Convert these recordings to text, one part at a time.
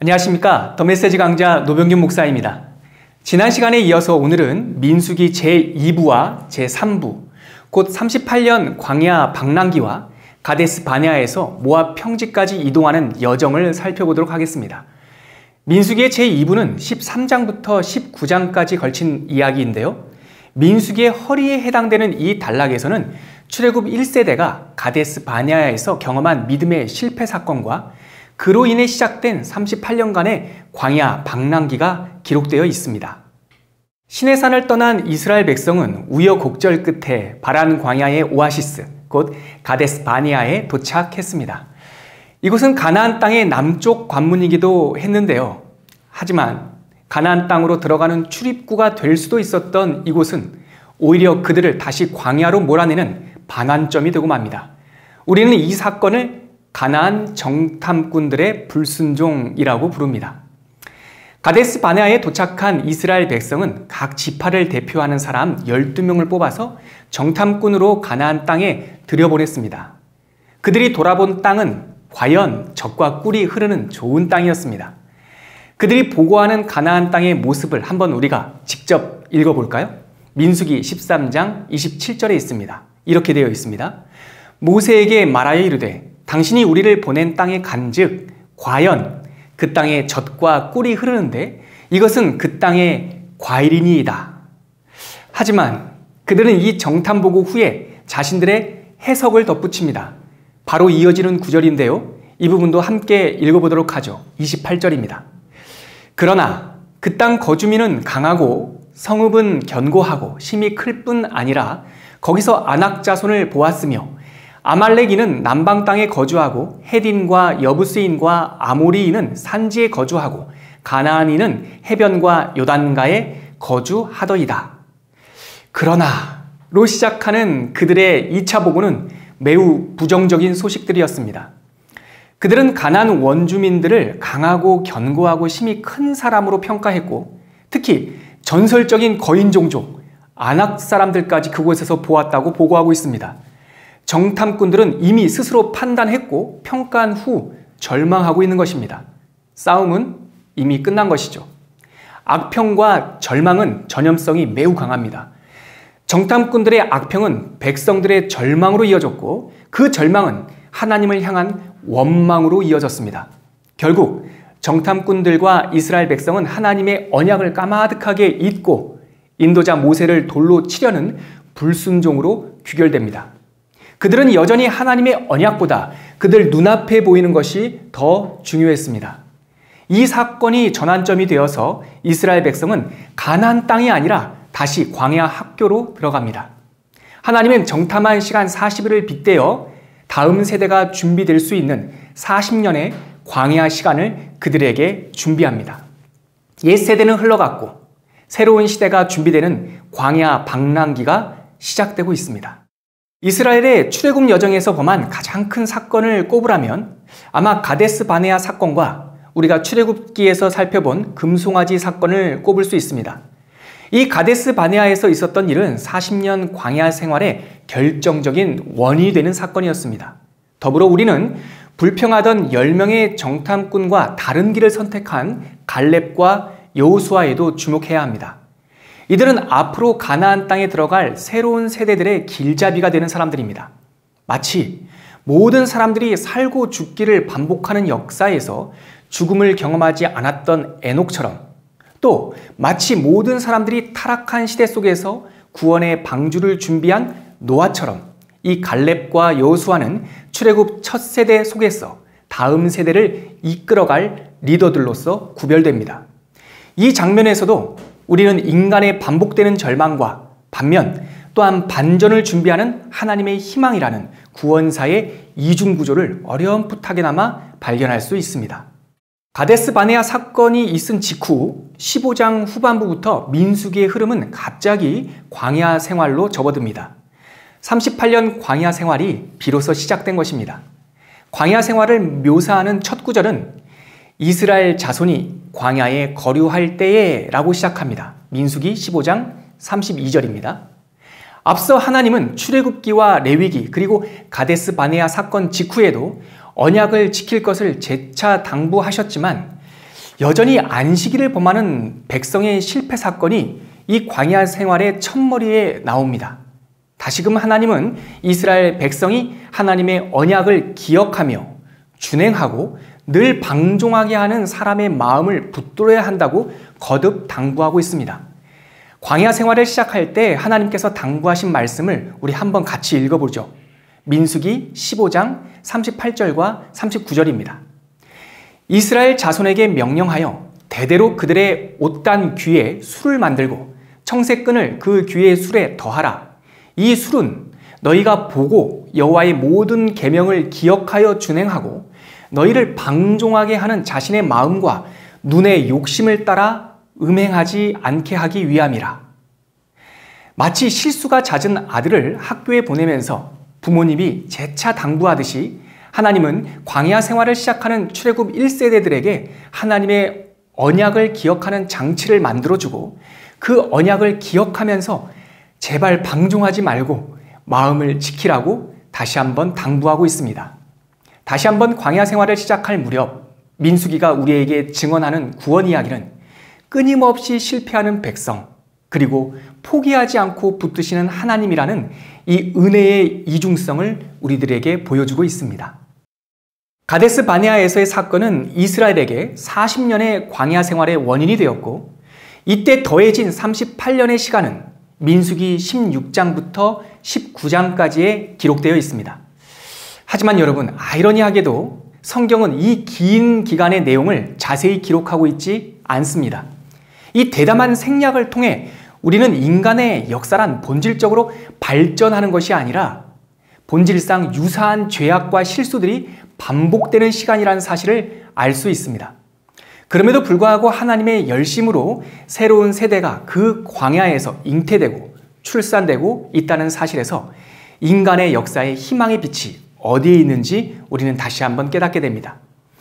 안녕하십니까. 더 메시지 강좌 노병균 목사입니다. 지난 시간에 이어서 오늘은 민수기 제2부와 제3부, 곧 38년 광야 방랑기와 가데스 바네아에서 모압 평지까지 이동하는 여정을 살펴보도록 하겠습니다. 민수기의 제2부는 13장부터 19장까지 걸친 이야기인데요. 민수기의 허리에 해당되는 이 단락에서는 출애굽 1세대가 가데스 바네아에서 경험한 믿음의 실패 사건과 그로 인해 시작된 38년간의 광야 방랑기가 기록되어 있습니다. 시내산을 떠난 이스라엘 백성은 우여곡절 끝에 바란 광야의 오아시스, 곧 가데스 바네아에 도착했습니다. 이곳은 가나안 땅의 남쪽 관문이기도 했는데요. 하지만 가나안 땅으로 들어가는 출입구가 될 수도 있었던 이곳은 오히려 그들을 다시 광야로 몰아내는 반환점이 되고 맙니다. 우리는 이 사건을 가나안 정탐꾼들의 불순종이라고 부릅니다. 가데스 바네아에 도착한 이스라엘 백성은 각 지파를 대표하는 사람 12명을 뽑아서 정탐꾼으로 가나안 땅에 들여보냈습니다. 그들이 돌아본 땅은 과연 젖과 꿀이 흐르는 좋은 땅이었습니다. 그들이 보고하는 가나안 땅의 모습을 한번 우리가 직접 읽어볼까요? 민수기 13장 27절에 있습니다. 이렇게 되어 있습니다. 모세에게 말하여 이르되 당신이 우리를 보낸 땅에 간즉 과연 그 땅에 젖과 꿀이 흐르는데 이것은 그 땅의 과일이니이다. 하지만 그들은 이 정탐 보고 후에 자신들의 해석을 덧붙입니다. 바로 이어지는 구절인데요. 이 부분도 함께 읽어보도록 하죠. 28절입니다. 그러나 그 땅 거주민은 강하고 성읍은 견고하고 힘이 클 뿐 아니라 거기서 아낙 자손을 보았으며 아말렉인은 남방 땅에 거주하고 헤딘과 여부스인과 아모리인은 산지에 거주하고 가나안인은 해변과 요단가에 거주하더이다. 그러나로 시작하는 그들의 2차 보고는 매우 부정적인 소식들이었습니다. 그들은 가나안 원주민들을 강하고 견고하고 힘이 큰 사람으로 평가했고 특히 전설적인 거인 종족 아낙 사람들까지 그곳에서 보았다고 보고하고 있습니다. 정탐꾼들은 이미 스스로 판단했고 평가한 후 절망하고 있는 것입니다. 싸움은 이미 끝난 것이죠. 악평과 절망은 전염성이 매우 강합니다. 정탐꾼들의 악평은 백성들의 절망으로 이어졌고 그 절망은 하나님을 향한 원망으로 이어졌습니다. 결국 정탐꾼들과 이스라엘 백성은 하나님의 언약을 까마득하게 잊고 인도자 모세를 돌로 치려는 불순종으로 귀결됩니다. 그들은 여전히 하나님의 언약보다 그들 눈앞에 보이는 것이 더 중요했습니다. 이 사건이 전환점이 되어서 이스라엘 백성은 가나안 땅이 아니라 다시 광야 학교로 들어갑니다. 하나님은 정탐한 시간 40일을 빗대어 다음 세대가 준비될 수 있는 40년의 광야 시간을 그들에게 준비합니다. 옛 세대는 흘러갔고 새로운 시대가 준비되는 광야 방랑기가 시작되고 있습니다. 이스라엘의 출애굽 여정에서 범한 가장 큰 사건을 꼽으라면 아마 가데스 바네아 사건과 우리가 출애굽기에서 살펴본 금송아지 사건을 꼽을 수 있습니다. 이 가데스 바네아에서 있었던 일은 40년 광야 생활의 결정적인 원인이 되는 사건이었습니다. 더불어 우리는 불평하던 10명의 정탐꾼과 다른 길을 선택한 갈렙과 여호수아에도 주목해야 합니다. 이들은 앞으로 가나안 땅에 들어갈 새로운 세대들의 길잡이가 되는 사람들입니다. 마치 모든 사람들이 살고 죽기를 반복하는 역사에서 죽음을 경험하지 않았던 에녹처럼 또 마치 모든 사람들이 타락한 시대 속에서 구원의 방주를 준비한 노아처럼 이 갈렙과 여호수아는 출애굽 첫 세대 속에서 다음 세대를 이끌어갈 리더들로서 구별됩니다. 이 장면에서도 우리는 인간의 반복되는 절망과 반면 또한 반전을 준비하는 하나님의 희망이라는 구원사의 이중구조를 어렴풋하게나마 발견할 수 있습니다. 가데스 바네아 사건이 있은 직후 15장 후반부부터 민수기의 흐름은 갑자기 광야 생활로 접어듭니다. 38년 광야 생활이 비로소 시작된 것입니다. 광야 생활을 묘사하는 첫 구절은 이스라엘 자손이 광야에 거류할 때에 라고 시작합니다. 민수기 15장 32절입니다. 앞서 하나님은 출애굽기와 레위기 그리고 가데스 바네아 사건 직후에도 언약을 지킬 것을 재차 당부하셨지만 여전히 안식일을 범하는 백성의 실패 사건이 이 광야 생활의 첫머리에 나옵니다. 다시금 하나님은 이스라엘 백성이 하나님의 언약을 기억하며 준행하고 늘 방종하게 하는 사람의 마음을 붙들어야 한다고 거듭 당부하고 있습니다. 광야 생활을 시작할 때 하나님께서 당부하신 말씀을 우리 한번 같이 읽어보죠. 민수기 15장 38절과 39절입니다. 이스라엘 자손에게 명령하여 대대로 그들의 옷단 귀에 술을 만들고 청색끈을 그 귀의 술에 더하라. 이 술은 너희가 보고 여호와의 모든 계명을 기억하여 준행하고 너희를 방종하게 하는 자신의 마음과 눈의 욕심을 따라 음행하지 않게 하기 위함이라. 마치 실수가 잦은 아들을 학교에 보내면서 부모님이 재차 당부하듯이 하나님은 광야 생활을 시작하는 출애굽 1세대들에게 하나님의 언약을 기억하는 장치를 만들어주고 그 언약을 기억하면서 제발 방종하지 말고 마음을 지키라고 다시 한번 당부하고 있습니다. 다시 한번 광야 생활을 시작할 무렵 민수기가 우리에게 증언하는 구원 이야기는 끊임없이 실패하는 백성 그리고 포기하지 않고 붙드시는 하나님이라는 이 은혜의 이중성을 우리들에게 보여주고 있습니다. 가데스 바네아에서의 사건은 이스라엘에게 40년의 광야 생활의 원인이 되었고 이때 더해진 38년의 시간은 민수기 16장부터 19장까지에 기록되어 있습니다. 하지만 여러분, 아이러니하게도 성경은 이 긴 기간의 내용을 자세히 기록하고 있지 않습니다. 이 대담한 생략을 통해 우리는 인간의 역사란 본질적으로 발전하는 것이 아니라 본질상 유사한 죄악과 실수들이 반복되는 시간이라는 사실을 알 수 있습니다. 그럼에도 불구하고 하나님의 열심으로 새로운 세대가 그 광야에서 잉태되고 출산되고 있다는 사실에서 인간의 역사의 희망의 빛이 어디에 있는지 우리는 다시 한번 깨닫게 됩니다.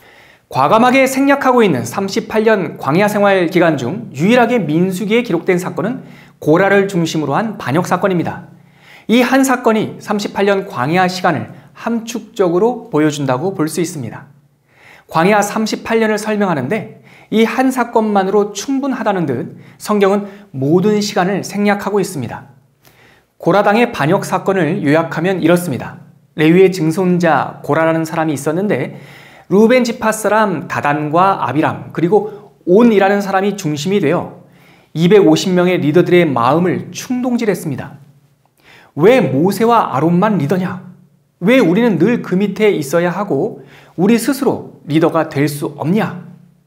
과감하게 생략하고 있는 38년 광야 생활 기간 중 유일하게 민수기에 기록된 사건은 고라를 중심으로 한 반역 사건입니다. 이 한 사건이 38년 광야 시간을 함축적으로 보여준다고 볼 수 있습니다. 광야 38년을 설명하는데 이 한 사건만으로 충분하다는 듯 성경은 모든 시간을 생략하고 있습니다. 고라당의 반역 사건을 요약하면 이렇습니다. 레위의 증손자 고라라는 사람이 있었는데 루벤 지파 사람 다단과 아비람 그리고 온이라는 사람이 중심이 되어 250명의 리더들의 마음을 충동질했습니다. 왜 모세와 아론만 리더냐? 왜 우리는 늘 그 밑에 있어야 하고 우리 스스로 리더가 될 수 없냐?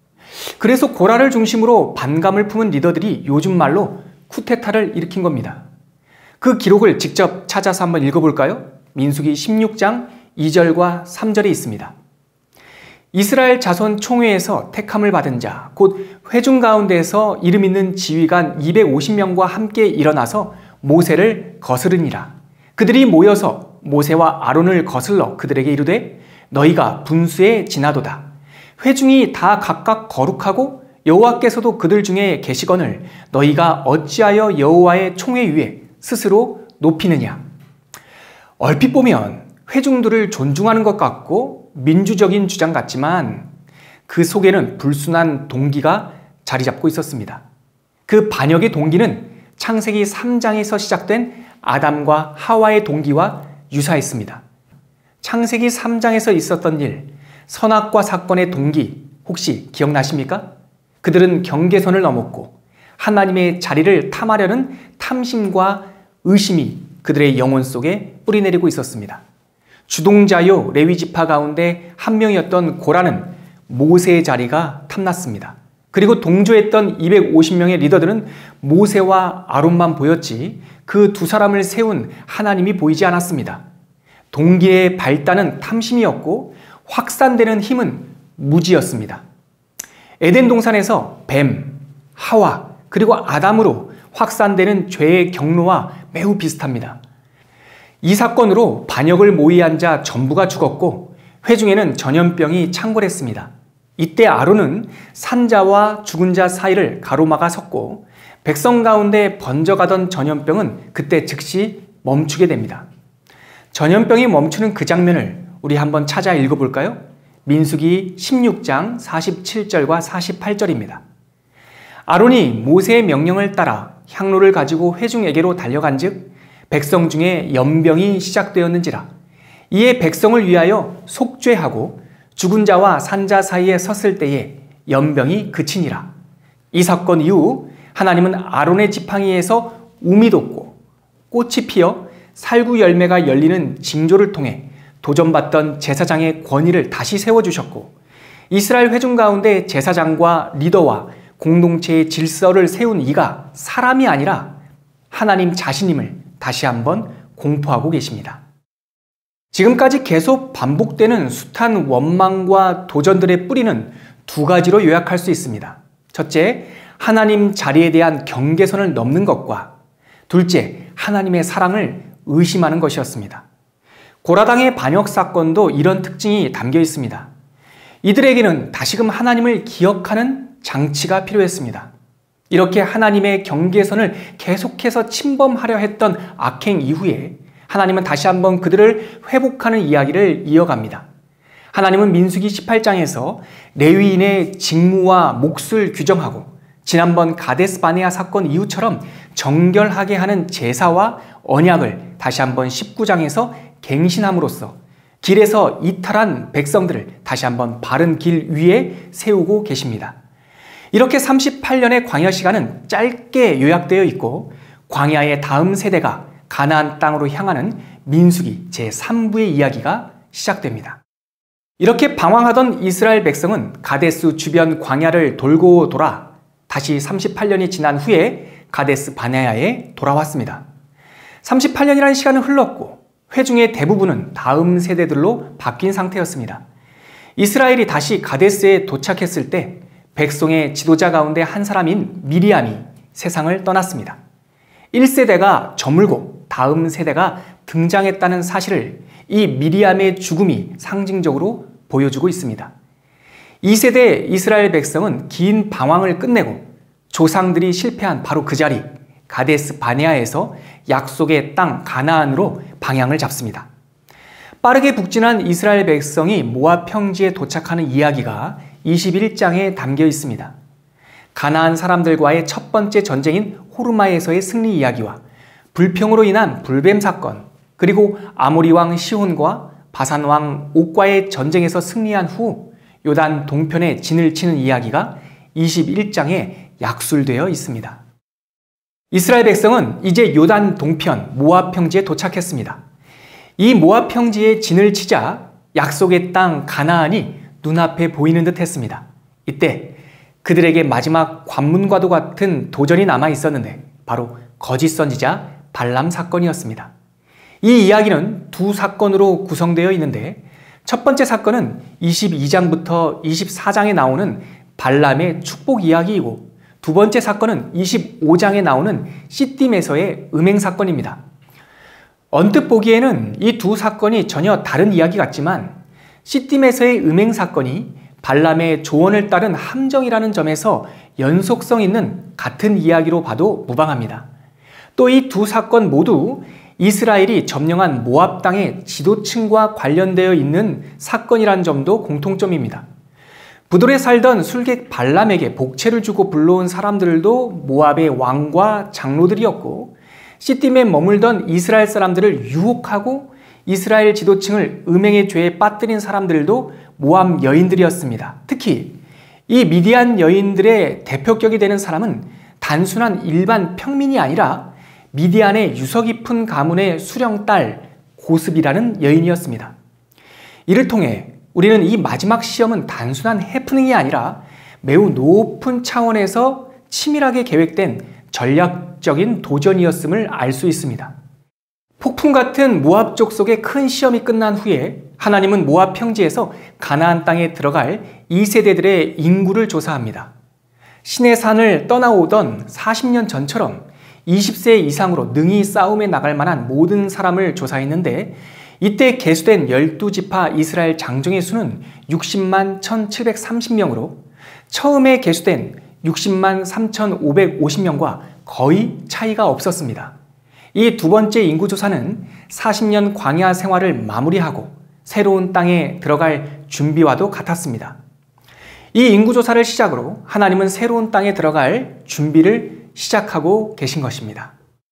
그래서 고라를 중심으로 반감을 품은 리더들이 요즘 말로 쿠데타를 일으킨 겁니다. 그 기록을 직접 찾아서 한번 읽어볼까요? 민수기 16장 2절과 3절에 있습니다. 이스라엘 자손 총회에서 택함을 받은 자, 곧 회중 가운데에서 이름 있는 지휘관 250명과 함께 일어나서 모세를 거스르니라. 그들이 모여서 모세와 아론을 거슬러 그들에게 이르되 너희가 분수에 지나도다. 회중이 다 각각 거룩하고 여호와께서도 그들 중에 계시거늘 너희가 어찌하여 여호와의 총회 위에 스스로 높이느냐. 얼핏 보면 회중들을 존중하는 것 같고 민주적인 주장 같지만 그 속에는 불순한 동기가 자리 잡고 있었습니다. 그 반역의 동기는 창세기 3장에서 시작된 아담과 하와의 동기와 유사했습니다. 창세기 3장에서 있었던 일, 선악과 사건의 동기 혹시 기억나십니까? 그들은 경계선을 넘었고 하나님의 자리를 탐하려는 탐심과 의심이 그들의 영혼 속에 뿌리내리고 있었습니다. 주동자요 레위 지파 가운데 한 명이었던 고라는 모세의 자리가 탐났습니다. 그리고 동조했던 250명의 리더들은 모세와 아론만 보였지 그 두 사람을 세운 하나님이 보이지 않았습니다. 동기의 발단은 탐심이었고 확산되는 힘은 무지였습니다. 에덴 동산에서 뱀, 하와 그리고 아담으로 확산되는 죄의 경로와 매우 비슷합니다. 이 사건으로 반역을 모의한 자 전부가 죽었고 회중에는 전염병이 창궐했습니다. 이때 아론은 산자와 죽은 자 사이를 가로막아 섰고 백성 가운데 번져가던 전염병은 그때 즉시 멈추게 됩니다. 전염병이 멈추는 그 장면을 우리 한번 찾아 읽어볼까요? 민수기 16장 47절과 48절입니다. 아론이 모세의 명령을 따라 향로를 가지고 회중에게로 달려간즉 백성 중에 연병이 시작되었는지라. 이에 백성을 위하여 속죄하고 죽은 자와 산 자 사이에 섰을 때에 연병이 그치니라. 이 사건 이후 하나님은 아론의 지팡이에서 움이 돋고 꽃이 피어 살구 열매가 열리는 징조를 통해 도전받던 제사장의 권위를 다시 세워주셨고, 이스라엘 회중 가운데 제사장과 리더와 공동체의 질서를 세운 이가 사람이 아니라 하나님 자신임을 다시 한번 공포하고 계십니다. 지금까지 계속 반복되는 숱한 원망과 도전들의 뿌리는 두 가지로 요약할 수 있습니다. 첫째, 하나님 자리에 대한 경계선을 넘는 것과 둘째, 하나님의 사랑을 의심하는 것이었습니다. 고라당의 반역 사건도 이런 특징이 담겨 있습니다. 이들에게는 다시금 하나님을 기억하는 장치가 필요했습니다. 이렇게 하나님의 경계선을 계속해서 침범하려 했던 악행 이후에 하나님은 다시 한번 그들을 회복하는 이야기를 이어갑니다. 하나님은 민수기 18장에서 레위인의 직무와 몫을 규정하고 지난번 가데스 바네아 사건 이후처럼 정결하게 하는 제사와 언약을 다시 한번 19장에서 갱신함으로써 길에서 이탈한 백성들을 다시 한번 바른 길 위에 세우고 계십니다. 이렇게 38년의 광야 시간은 짧게 요약되어 있고 광야의 다음 세대가 가나안 땅으로 향하는 민수기 제3부의 이야기가 시작됩니다. 이렇게 방황하던 이스라엘 백성은 가데스 주변 광야를 돌고 돌아 다시 38년이 지난 후에 가데스 바네아에 돌아왔습니다. 38년이라는 시간은 흘렀고 회중의 대부분은 다음 세대들로 바뀐 상태였습니다. 이스라엘이 다시 가데스에 도착했을 때 백성의 지도자 가운데 한 사람인 미리암이 세상을 떠났습니다. 1세대가 저물고 다음 세대가 등장했다는 사실을 이 미리암의 죽음이 상징적으로 보여주고 있습니다. 2세대 이스라엘 백성은 긴 방황을 끝내고 조상들이 실패한 바로 그 자리 가데스 바네아에서 약속의 땅 가나안으로 방향을 잡습니다. 빠르게 북진한 이스라엘 백성이 모압 평지에 도착하는 이야기가 21장에 담겨 있습니다. 가나안 사람들과의 첫 번째 전쟁인 호르마에서의 승리 이야기와 불평으로 인한 불뱀 사건, 그리고 아모리 왕 시혼과 바산 왕 옥과의 전쟁에서 승리한 후 요단 동편에 진을 치는 이야기가 21장에 약술되어 있습니다. 이스라엘 백성은 이제 요단 동편 모압 평지에 도착했습니다. 이 모압 평지에 진을 치자 약속의 땅 가나안이 눈앞에 보이는 듯 했습니다. 이때 그들에게 마지막 관문과도 같은 도전이 남아 있었는데 바로 거짓 선지자 발람 사건이었습니다. 이 이야기는 두 사건으로 구성되어 있는데 첫 번째 사건은 22장부터 24장에 나오는 발람의 축복 이야기이고 두 번째 사건은 25장에 나오는 시딤에서의 음행 사건입니다. 언뜻 보기에는 이 두 사건이 전혀 다른 이야기 같지만 시딤에서의 음행 사건이 발람의 조언을 따른 함정이라는 점에서 연속성 있는 같은 이야기로 봐도 무방합니다. 또 이 두 사건 모두 이스라엘이 점령한 모압 땅의 지도층과 관련되어 있는 사건이란 점도 공통점입니다. 부돌에 살던 술객 발람에게 복채를 주고 불러온 사람들도 모압의 왕과 장로들이었고 시딤에 머물던 이스라엘 사람들을 유혹하고 이스라엘 지도층을 음행의 죄에 빠뜨린 사람들도 모압 여인들이었습니다. 특히 이 미디안 여인들의 대표격이 되는 사람은 단순한 일반 평민이 아니라 미디안의 유서 깊은 가문의 수령딸 고습이라는 여인이었습니다. 이를 통해 우리는 이 마지막 시험은 단순한 해프닝이 아니라 매우 높은 차원에서 치밀하게 계획된 전략적인 도전이었음을 알 수 있습니다. 폭풍 같은 모압 족속의 큰 시험이 끝난 후에 하나님은 모압 평지에서 가나안 땅에 들어갈 2세대들의 인구를 조사합니다. 시내산을 떠나오던 40년 전처럼 20세 이상으로 능히 싸움에 나갈 만한 모든 사람을 조사했는데 이때 계수된 12지파 이스라엘 장정의 수는 60만 1730명으로 처음에 계수된 60만 3550명과 거의 차이가 없었습니다. 이 두 번째 인구조사는 40년 광야 생활을 마무리하고 새로운 땅에 들어갈 준비와도 같았습니다. 이 인구조사를 시작으로 하나님은 새로운 땅에 들어갈 준비를 시작하고 계신 것입니다.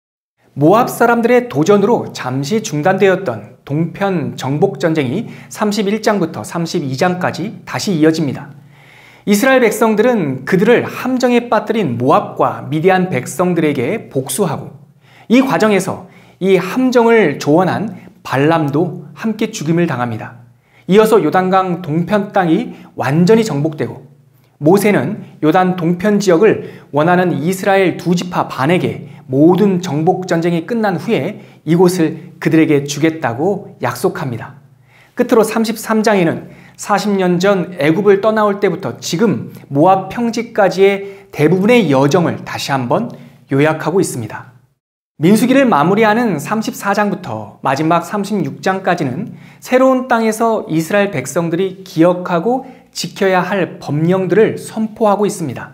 모압 사람들의 도전으로 잠시 중단되었던 동편 정복 전쟁이 31장부터 32장까지 다시 이어집니다. 이스라엘 백성들은 그들을 함정에 빠뜨린 모압과 미디안 백성들에게 복수하고, 이 과정에서 이 함정을 조언한 발람도 함께 죽임을 당합니다. 이어서 요단강 동편 땅이 완전히 정복되고, 모세는 요단 동편 지역을 원하는 이스라엘 두 지파 반에게 모든 정복 전쟁이 끝난 후에 이곳을 그들에게 주겠다고 약속합니다. 끝으로 33장에는 40년 전 애굽을 떠나올 때부터 지금 모압 평지까지의 대부분의 여정을 다시 한번 요약하고 있습니다. 민수기를 마무리하는 34장부터 마지막 36장까지는 새로운 땅에서 이스라엘 백성들이 기억하고 지켜야 할 법령들을 선포하고 있습니다.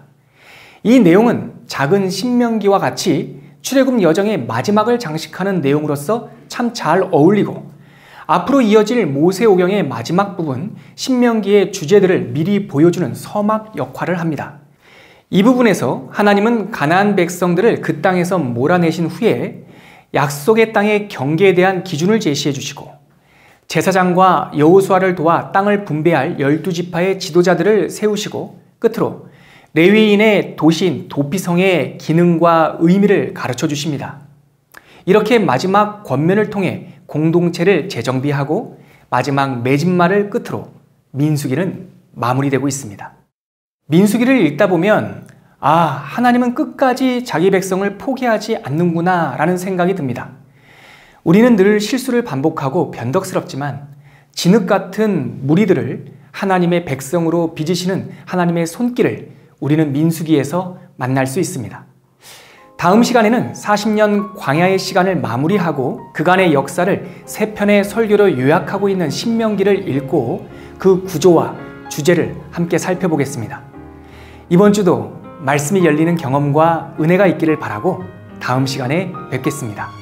이 내용은 작은 신명기와 같이 출애굽 여정의 마지막을 장식하는 내용으로서 참 잘 어울리고, 앞으로 이어질 모세오경의 마지막 부분 신명기의 주제들을 미리 보여주는 서막 역할을 합니다. 이 부분에서 하나님은 가나안 백성들을 그 땅에서 몰아내신 후에 약속의 땅의 경계에 대한 기준을 제시해 주시고, 제사장과 여호수아를 도와 땅을 분배할 12지파의 지도자들을 세우시고, 끝으로 레위인의 도시인 도피성의 기능과 의미를 가르쳐 주십니다. 이렇게 마지막 권면을 통해 공동체를 재정비하고 마지막 맺은말을 끝으로 민수기는 마무리되고 있습니다. 민수기를 읽다 보면 하나님은 끝까지 자기 백성을 포기하지 않는구나 라는 생각이 듭니다. 우리는 늘 실수를 반복하고 변덕스럽지만 진흙 같은 무리들을 하나님의 백성으로 빚으시는 하나님의 손길을 우리는 민수기에서 만날 수 있습니다. 다음 시간에는 40년 광야의 시간을 마무리하고 그간의 역사를 3편의 설교로 요약하고 있는 신명기를 읽고 그 구조와 주제를 함께 살펴보겠습니다. 이번 주도 말씀이 열리는 경험과 은혜가 있기를 바라고 다음 시간에 뵙겠습니다.